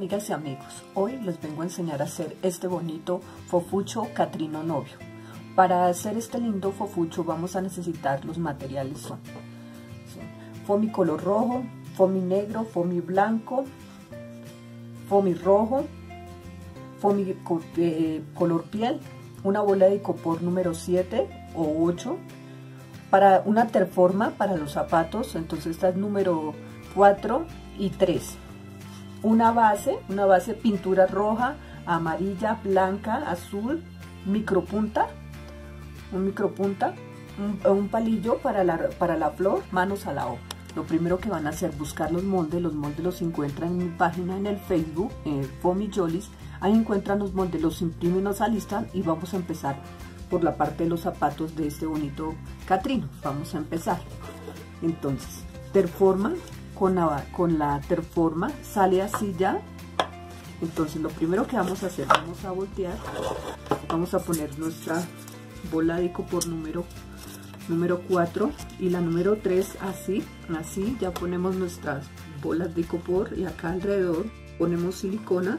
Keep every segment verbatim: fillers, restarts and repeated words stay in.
Amigas y amigos, hoy les vengo a enseñar a hacer este bonito fofucho Catrino novio. Para hacer este lindo fofucho vamos a necesitar los materiales son foamy color rojo, foamy negro, foamy blanco, foamy rojo, foamy eh, color piel, una bola de icopor número siete o ocho, para una terforma para los zapatos, entonces esta es número cuatro y tres. Una base, una base pintura roja, amarilla, blanca, azul, micropunta, un micropunta, un, un palillo para la, para la flor, manos a la obra. Lo primero que van a hacer es buscar los moldes, los moldes los encuentran en mi página en el Facebook, eh, Foamy Jolis. Ahí encuentran los moldes, los imprimen, los alistan y vamos a empezar por la parte de los zapatos de este bonito Catrino. Vamos a empezar. Entonces, terforma. Con la, con la terforma sale así ya. Entonces lo primero que vamos a hacer, vamos a voltear, vamos a poner nuestra bola de icopor número número cuatro y la número tres así, así ya ponemos nuestras bolas de icopor y acá alrededor ponemos silicona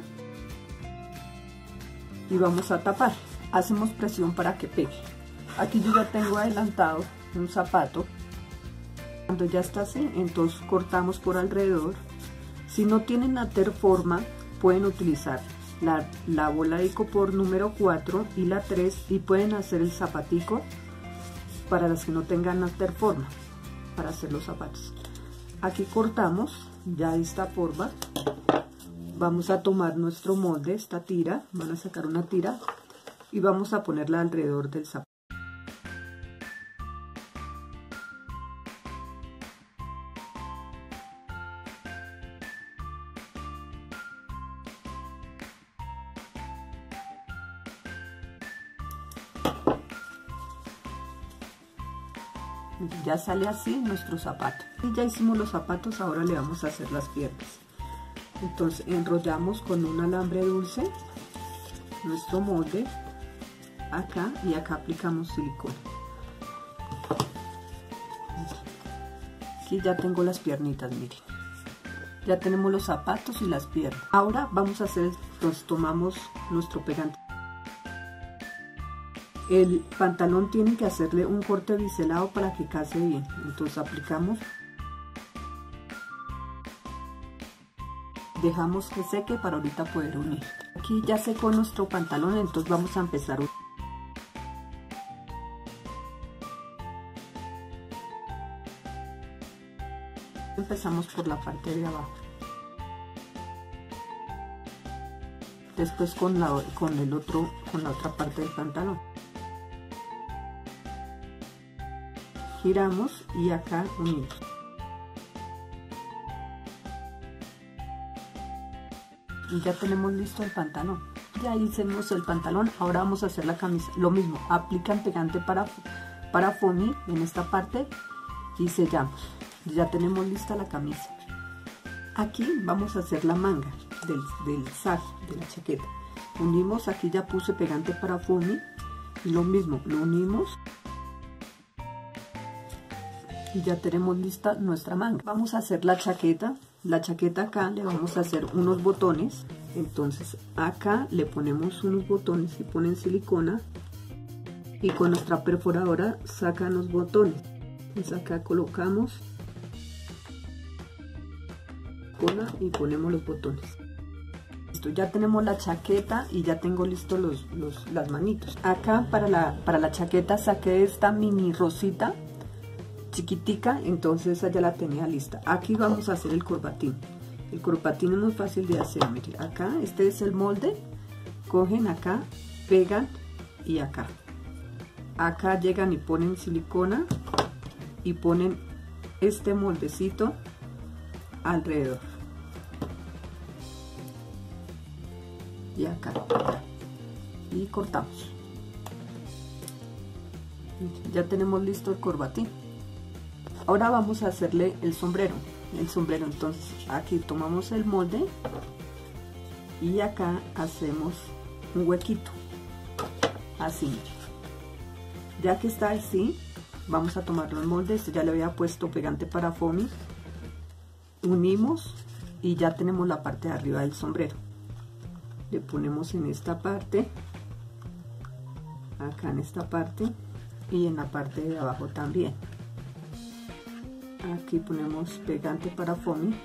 y vamos a tapar. Hacemos presión para que pegue. Aquí yo ya tengo adelantado un zapato. Cuando ya está así, entonces cortamos por alrededor. Si no tienen la terforma, pueden utilizar la, la bola de icopor número cuatro y la tres y pueden hacer el zapatico para las que no tengan la terforma, para hacer los zapatos. Aquí cortamos ya esta forma. Vamos a tomar nuestro molde, esta tira, van a sacar una tira y vamos a ponerla alrededor del zapato. Ya sale así nuestro zapato. Y ya hicimos los zapatos, ahora le vamos a hacer las piernas. Entonces enrollamos con un alambre dulce nuestro molde acá y acá aplicamos silicona. Aquí ya tengo las piernitas, miren. Ya tenemos los zapatos y las piernas. Ahora vamos a hacer, entonces tomamos nuestro pegante. El pantalón tiene que hacerle un corte biselado para que case bien. Entonces aplicamos, dejamos que seque para ahorita poder unir. Aquí ya secó nuestro pantalón, entonces vamos a empezar. Empezamos por la parte de abajo. Después con la, con el otro, con la otra parte del pantalón. Giramos y acá unimos. Y ya tenemos listo el pantalón. Ya hicimos el pantalón, ahora vamos a hacer la camisa. Lo mismo, aplican pegante para, para foamy en esta parte y sellamos. Ya tenemos lista la camisa. Aquí vamos a hacer la manga del, del sac, de la chaqueta. Unimos, aquí ya puse pegante para foamy y lo mismo, lo unimos. Y ya tenemos lista nuestra manga. Vamos a hacer la chaqueta. La chaqueta acá le vamos a hacer unos botones. Entonces acá le ponemos unos botones y ponen silicona. Y con nuestra perforadora sacan los botones. Entonces acá colocamos y ponemos los botones. Listo, ya tenemos la chaqueta y ya tengo listo los, los, las manitos. Acá para la, para la chaqueta saqué esta mini rosita chiquitica, entonces esa ya la tenía lista. Aquí vamos a hacer el corbatín. El corbatín es muy fácil de hacer. Miren, acá este es el molde, cogen acá, pegan y acá acá llegan y ponen silicona y ponen este moldecito alrededor y acá y cortamos. Ya tenemos listo el corbatín. Ahora vamos a hacerle el sombrero. El sombrero, entonces aquí tomamos el molde y acá hacemos un huequito, así. Ya que está así, vamos a tomar el molde. Este ya le había puesto pegante para foamy. Unimos y ya tenemos la parte de arriba del sombrero. Le ponemos en esta parte, acá en esta parte y en la parte de abajo también. Aquí ponemos pegante para foamy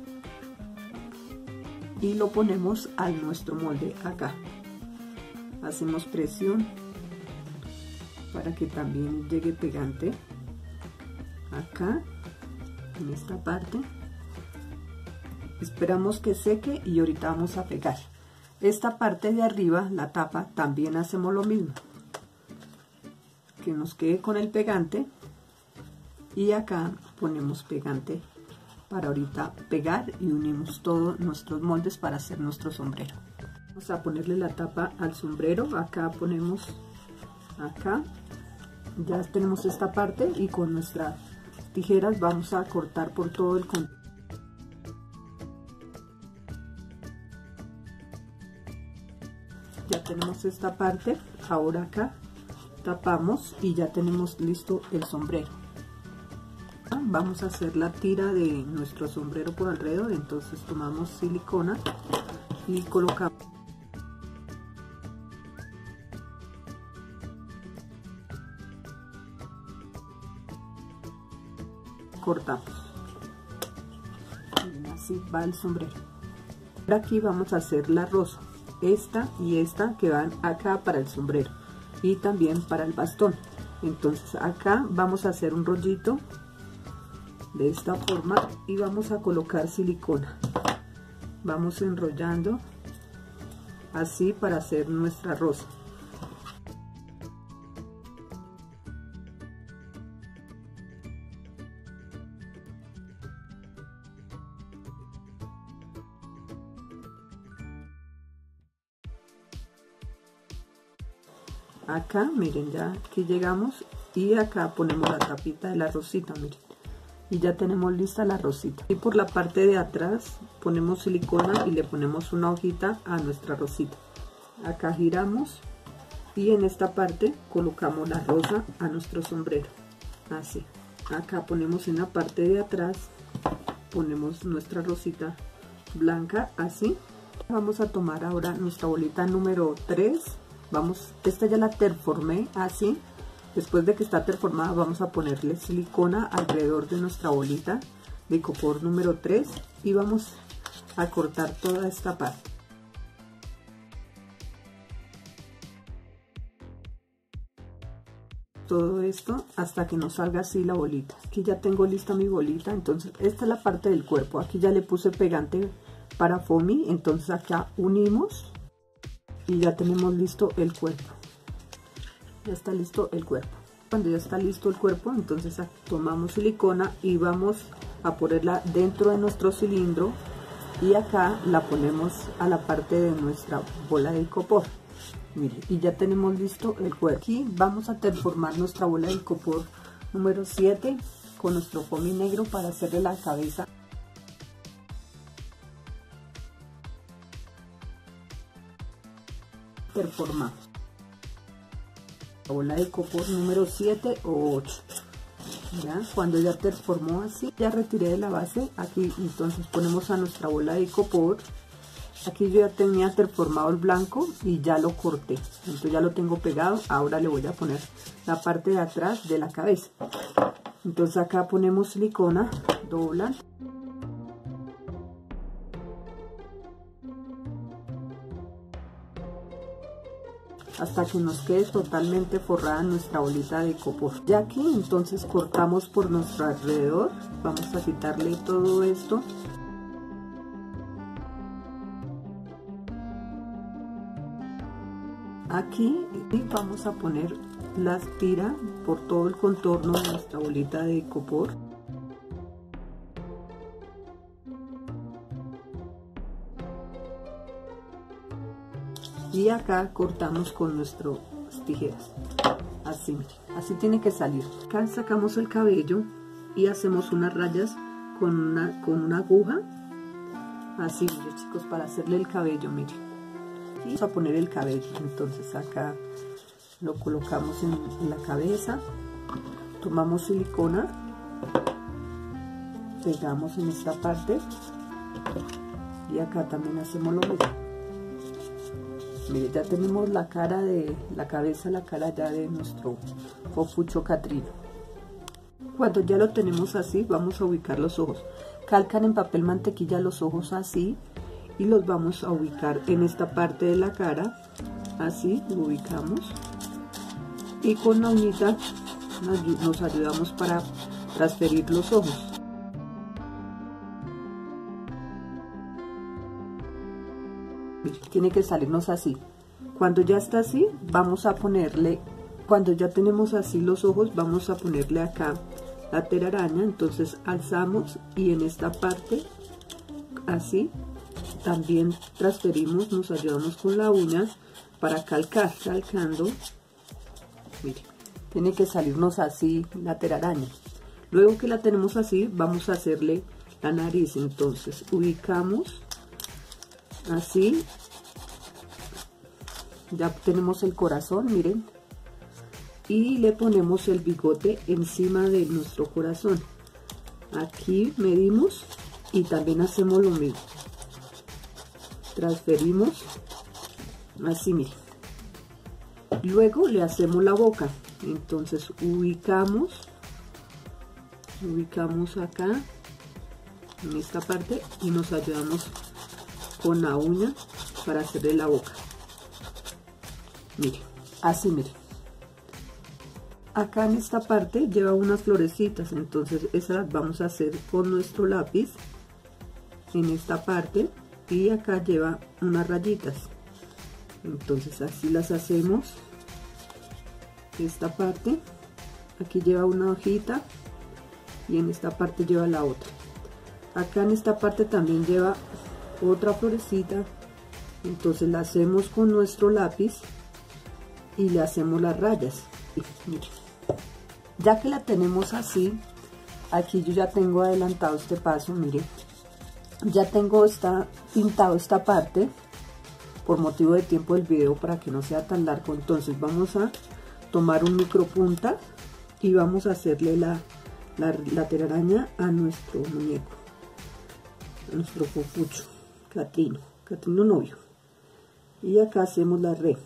y lo ponemos a nuestro molde acá. Hacemos presión para que también llegue pegante acá en esta parte. Esperamos que seque y ahorita vamos a pegar. Esta parte de arriba, la tapa, también hacemos lo mismo, que nos quede con el pegante, y acá ponemos pegante para ahorita pegar y unimos todos nuestros moldes para hacer nuestro sombrero. Vamos a ponerle la tapa al sombrero. Acá ponemos, acá ya tenemos esta parte y con nuestras tijeras vamos a cortar por todo el contorno. Ya tenemos esta parte, ahora acá tapamos y ya tenemos listo el sombrero. Vamos a hacer la tira de nuestro sombrero por alrededor, entonces tomamos silicona y colocamos. Cortamos. Y así va el sombrero. Ahora aquí vamos a hacer la rosa, esta y esta que van acá para el sombrero y también para el bastón. Entonces acá vamos a hacer un rollito de esta forma y vamos a colocar silicona. Vamos enrollando así para hacer nuestra rosa. Acá miren, ya aquí llegamos y acá ponemos la tapita de la rosita, miren, y ya tenemos lista la rosita. Y por la parte de atrás ponemos silicona y le ponemos una hojita a nuestra rosita. Acá giramos y en esta parte colocamos la rosa a nuestro sombrero, así. Acá ponemos en la parte de atrás, ponemos nuestra rosita blanca, así. Vamos a tomar ahora nuestra bolita número tres. Vamos, esta ya la terformé así. Después de que está terformada vamos a ponerle silicona alrededor de nuestra bolita de icopor número tres y vamos a cortar toda esta parte. Todo esto hasta que nos salga así la bolita. Aquí ya tengo lista mi bolita, entonces esta es la parte del cuerpo. Aquí ya le puse pegante para foamy, entonces acá unimos y ya tenemos listo el cuerpo. Ya está listo el cuerpo. Cuando ya está listo el cuerpo, entonces tomamos silicona y vamos a ponerla dentro de nuestro cilindro y acá la ponemos a la parte de nuestra bola de icopor. Miren, y ya tenemos listo el cuerpo. Aquí vamos a terformar nuestra bola de icopor número siete con nuestro foamy negro para hacerle la cabeza. Terformamos la bola de icopor número siete o ocho. ¿Ya? Cuando ya terformó así, ya retiré de la base. Aquí entonces ponemos a nuestra bola de icopor. Aquí yo ya tenía terformado el blanco y ya lo corté, entonces ya lo tengo pegado. Ahora le voy a poner la parte de atrás de la cabeza. Entonces acá ponemos silicona, doblan. Hasta que nos quede totalmente forrada nuestra bolita de icopor. Ya aquí entonces cortamos por nuestro alrededor. Vamos a quitarle todo esto. Aquí y vamos a poner las tiras por todo el contorno de nuestra bolita de icopor. Y acá cortamos con nuestras tijeras, así, así tiene que salir. Acá sacamos el cabello y hacemos unas rayas con una, con una aguja, así, miren, chicos, para hacerle el cabello, miren. Y vamos a poner el cabello, entonces acá lo colocamos en, en la cabeza, tomamos silicona, pegamos en esta parte Y acá también hacemos lo mismo. Mire, ya tenemos la cara de la cabeza, la cara ya de nuestro fofucho catrino. Cuando ya lo tenemos así, vamos a ubicar los ojos. Calcan en papel mantequilla los ojos así y los vamos a ubicar en esta parte de la cara. Así lo ubicamos. Y con la uñita nos ayudamos para transferir los ojos. Tiene que salirnos así. Cuando ya está así, vamos a ponerle, cuando ya tenemos así los ojos, vamos a ponerle acá la telaraña. Entonces alzamos y en esta parte, así, también transferimos, nos ayudamos con la uña para calcar, calcando. Mire, tiene que salirnos así la telaraña. Luego que la tenemos así, vamos a hacerle la nariz. Entonces ubicamos así, ya tenemos el corazón, miren, y le ponemos el bigote encima de nuestro corazón. Aquí medimos y también hacemos lo mismo, transferimos así, miren. Luego le hacemos la boca. Entonces ubicamos ubicamos acá en esta parte y nos ayudamos con la uña para hacerle la boca. Miren, así, miren. Acá en esta parte lleva unas florecitas, entonces esas las vamos a hacer con nuestro lápiz en esta parte, y acá lleva unas rayitas. Entonces así las hacemos. Esta parte, aquí lleva una hojita y en esta parte lleva la otra. Acá en esta parte también lleva otra florecita, entonces la hacemos con nuestro lápiz y le hacemos las rayas. Miren, ya que la tenemos así, aquí yo ya tengo adelantado este paso. Miren, ya tengo esta, pintado esta parte por motivo de tiempo del video para que no sea tan largo. Entonces vamos a tomar un micropunta y vamos a hacerle la, la, la telaraña a nuestro muñeco, a nuestro fofucho catrino, catrino novio. Y acá hacemos la re,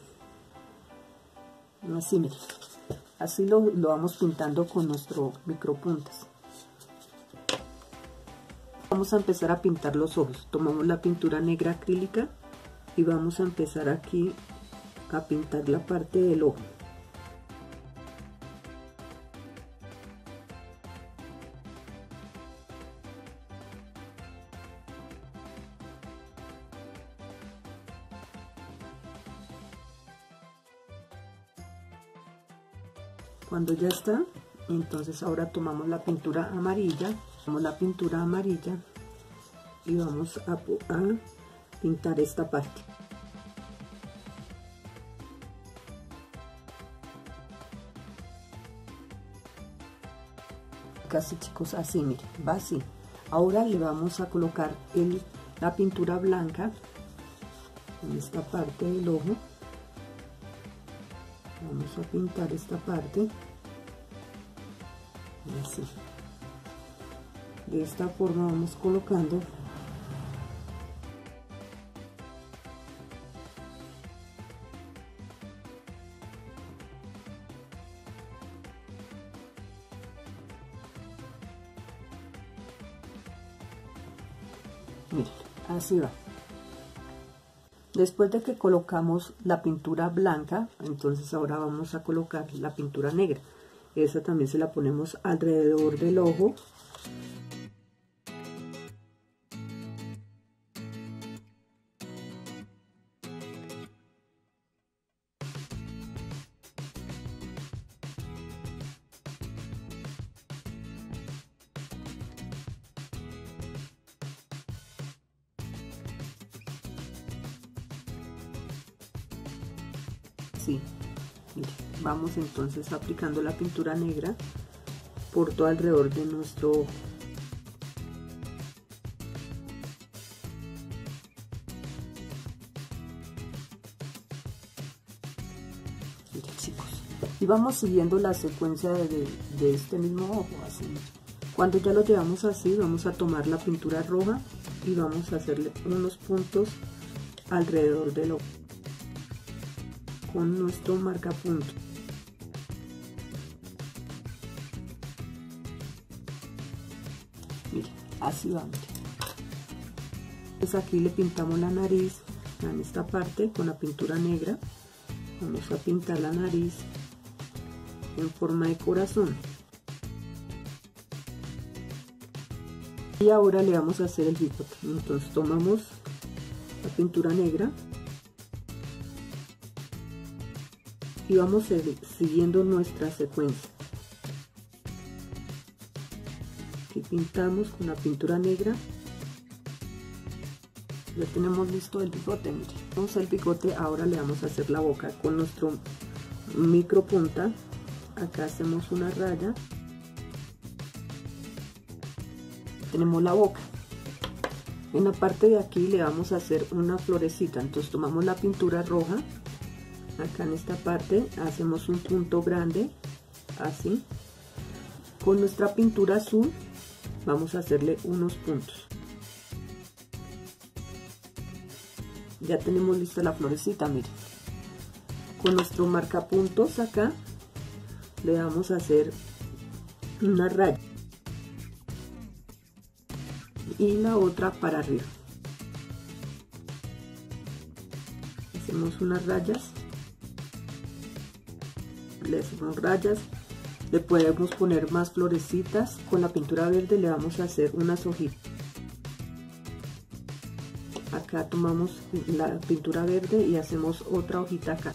así, miren, así lo, lo vamos pintando con nuestro micropuntas. Vamos a empezar a pintar los ojos. Tomamos la pintura negra acrílica y vamos a empezar aquí a pintar la parte del ojo. Cuando ya está, entonces ahora tomamos la pintura amarilla, tomamos la pintura amarilla y vamos a, a pintar esta parte. Casi, chicos, así, miren, va así. Ahora le vamos a colocar el, la pintura blanca en esta parte del ojo. Vamos a pintar esta parte así. De esta forma vamos colocando miren, así va. Después de que colocamos la pintura blanca, entonces ahora vamos a colocar la pintura negra. Esa también se la ponemos alrededor del ojo. Sí. Vamos entonces aplicando la pintura negra por todo alrededor de nuestro ojo. Miren, chicos, y vamos siguiendo la secuencia de, de, de este mismo ojo, así. Cuando ya lo llevamos así, vamos a tomar la pintura roja y vamos a hacerle unos puntos alrededor del ojo con nuestro marcapunto. Miren, así vamos. Pues aquí le pintamos la nariz en esta parte con la pintura negra. Vamos a pintar la nariz en forma de corazón. Y ahora le vamos a hacer el bigote. Entonces tomamos la pintura negra y vamos siguiendo nuestra secuencia. Aquí pintamos con la pintura negra. Ya tenemos listo el bigote. Miren. Vamos al bigote, ahora le vamos a hacer la boca con nuestro micro punta. Acá hacemos una raya. Tenemos la boca. En la parte de aquí le vamos a hacer una florecita. Entonces tomamos la pintura roja. Acá en esta parte hacemos un punto grande, así. Con nuestra pintura azul vamos a hacerle unos puntos. Ya tenemos lista la florecita, miren. Con nuestro marcapuntos acá le vamos a hacer una raya y la otra para arriba. Hacemos unas rayas, le hacemos rayas, le podemos poner más florecitas. Con la pintura verde le vamos a hacer unas hojitas. Acá tomamos la pintura verde y hacemos otra hojita acá.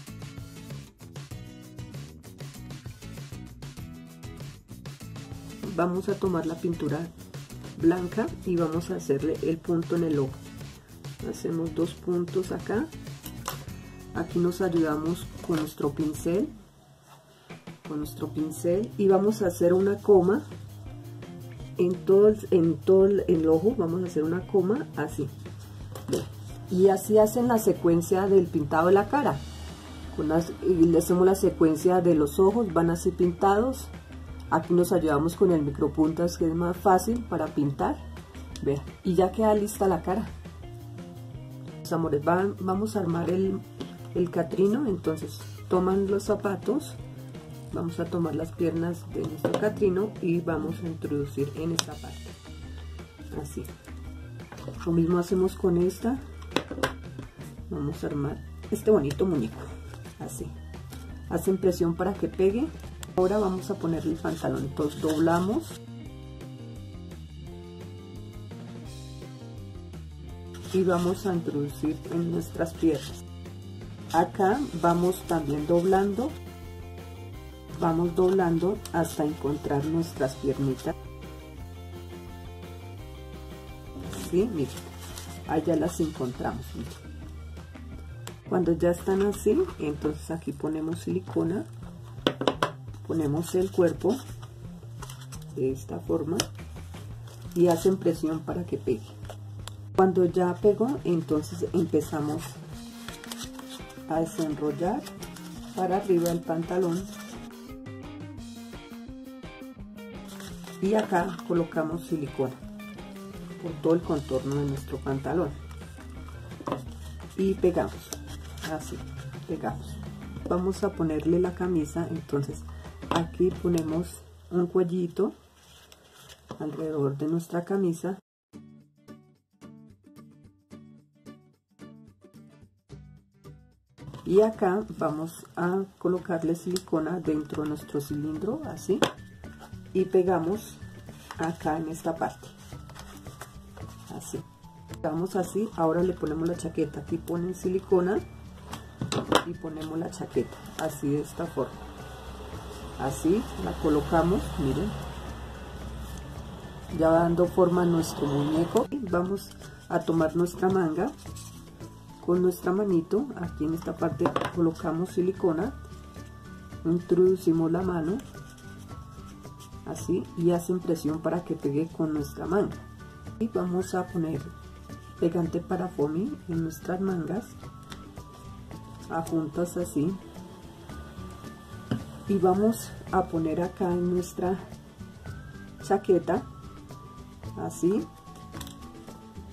Vamos a tomar la pintura blanca y vamos a hacerle el punto en el ojo. Hacemos dos puntos acá. Aquí nos ayudamos con nuestro pincel, con nuestro pincel y vamos a hacer una coma en todo el, en todo el, el ojo. Vamos a hacer una coma así. Y así hacen la secuencia del pintado de la cara. Con las, y le hacemos la secuencia de los ojos, van así pintados. Aquí nos ayudamos con el micropuntas, que es más fácil para pintar. Vean, y ya queda lista la cara. Los amores, van, vamos a armar el, el catrino. Entonces toman los zapatos, vamos a tomar las piernas de nuestro catrino y vamos a introducir en esta parte. Así. Lo mismo hacemos con esta. Vamos a armar este bonito muñeco. Así. Hacen presión para que pegue. Ahora vamos a ponerle el pantalón. Entonces doblamos. Y vamos a introducir en nuestras piernas. Acá vamos también doblando. Vamos doblando hasta encontrar nuestras piernitas. ¿Sí? Miren, ahí ya las encontramos. Miren. Cuando ya están así, entonces aquí ponemos silicona, ponemos el cuerpo de esta forma y hacen presión para que pegue. Cuando ya pegó, entonces empezamos a desenrollar para arriba el pantalón y acá colocamos silicona por todo el contorno de nuestro pantalón y pegamos, así, pegamos. Vamos a ponerle la camisa, entonces aquí ponemos un cuellito alrededor de nuestra camisa y acá vamos a colocarle silicona dentro de nuestro cilindro, así, y pegamos acá en esta parte. Así, pegamos así. Ahora le ponemos la chaqueta. Aquí ponen silicona y ponemos la chaqueta así, de esta forma. Así la colocamos, miren, ya va dando forma a nuestro muñeco. Vamos a tomar nuestra manga con nuestra manito. Aquí en esta parte colocamos silicona, introducimos la mano así y hacen presión para que pegue con nuestra manga. Y vamos a poner pegante para foamy en nuestras mangas, a juntas así, y vamos a poner acá en nuestra chaqueta así,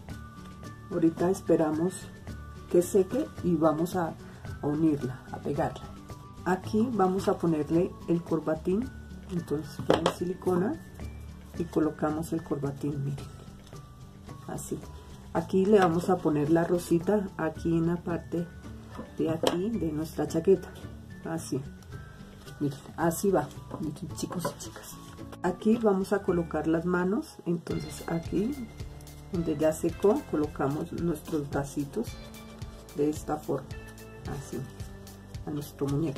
Ahorita esperamos que seque y vamos a, a unirla, a pegarla. Aquí vamos a ponerle el corbatín. Entonces ponen silicona y colocamos el corbatín, miren, así. Aquí le vamos a poner la rosita aquí en la parte de aquí de nuestra chaqueta, así. Miren, así va, miren, chicos y chicas. Aquí vamos a colocar las manos. Entonces aquí donde ya secó colocamos nuestros bracitos de esta forma, así, a nuestro muñeco.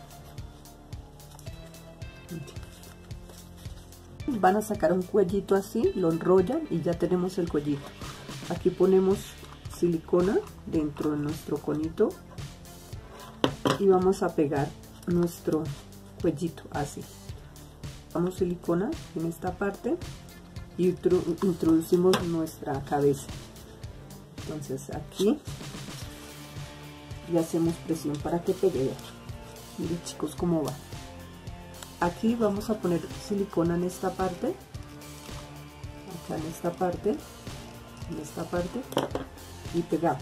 Van a sacar un cuellito así, lo enrollan y ya tenemos el cuellito. Aquí ponemos silicona dentro de nuestro conito y vamos a pegar nuestro cuellito así. Ponemos silicona en esta parte y introducimos nuestra cabeza. Entonces aquí y hacemos presión para que pegue. Miren, chicos, cómo va. Aquí vamos a poner silicona en esta parte, acá en esta parte, en esta parte, y pegamos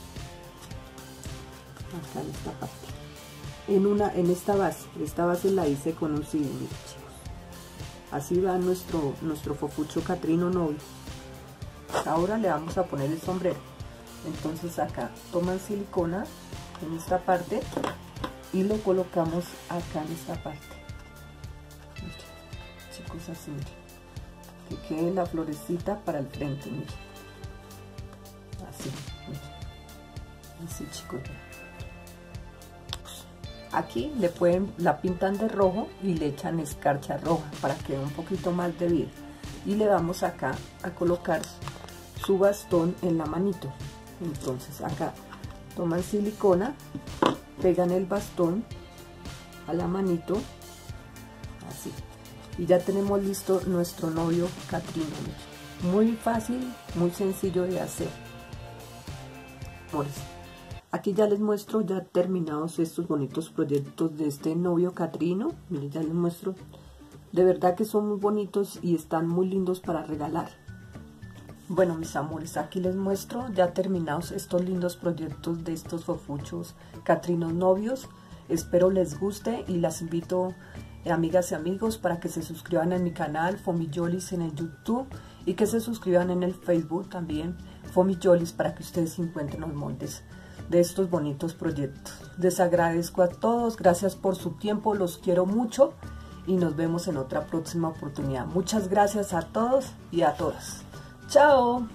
acá en esta parte, en una, en esta base. Esta base la hice con un cilindro, miren, chicos. Así va nuestro nuestro fofucho Catrino Novio. Ahora le vamos a poner el sombrero. Entonces acá toman silicona en esta parte y lo colocamos acá en esta parte. Chicos, así, miren, que quede la florecita para el frente, miren, así, miren, así, chicos. Aquí le pueden, la pintan de rojo y le echan escarcha roja para que dé un poquito más de vida, y le vamos acá a colocar su bastón en la manito. Entonces acá toman silicona, pegan el bastón a la manito, así. Y ya tenemos listo nuestro novio Catrino. Muy fácil, muy sencillo de hacer. Amores, aquí ya les muestro ya terminados estos bonitos proyectos de este novio Catrino. Miren, ya les muestro. De verdad que son muy bonitos y están muy lindos para regalar. Bueno, mis amores, aquí les muestro ya terminados estos lindos proyectos de estos fofuchos Catrinos novios. Espero les guste y las invito, amigas y amigos, para que se suscriban en mi canal Fomiyolis en el YouTube y que se suscriban en el Facebook también Fomiyolis, para que ustedes encuentren los moldes de estos bonitos proyectos. Les agradezco a todos, gracias por su tiempo, los quiero mucho y nos vemos en otra próxima oportunidad. Muchas gracias a todos y a todas. Chao.